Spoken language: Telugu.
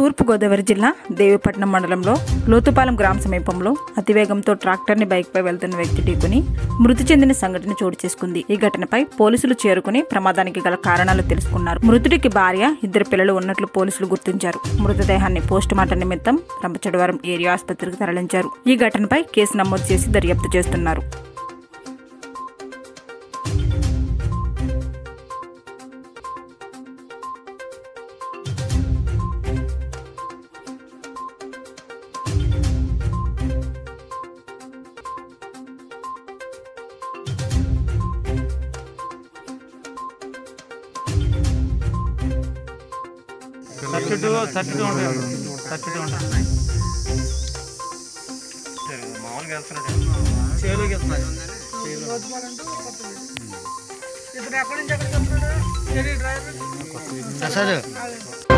తూర్పు గోదావరి జిల్లా దేవీపట్నం మండలంలో లోతుపాలెం గ్రామ సమీపంలో అతివేగంతో ట్రాక్టర్ని బైక్పై వెళ్తున్న వ్యక్తి ఢీకొని మృతి చెందిన సంఘటన చోటు చేసుకుంది. ఈ ఘటనపై పోలీసులు చేరుకుని ప్రమాదానికి గల కారణాలు తెలుసుకున్నారు. మృతుడికి భార్య, 2 పిల్లలు ఉన్నట్లు పోలీసులు గుర్తించారు. మృతదేహాన్ని పోస్టుమార్టం నిమిత్తం రంపచోడవరం ఏరియా ఆసుపత్రికి తరలించారు. ఈ ఘటనపై కేసు నమోదు చేసి దర్యాప్తు చేస్తున్నారు. మామూలుగా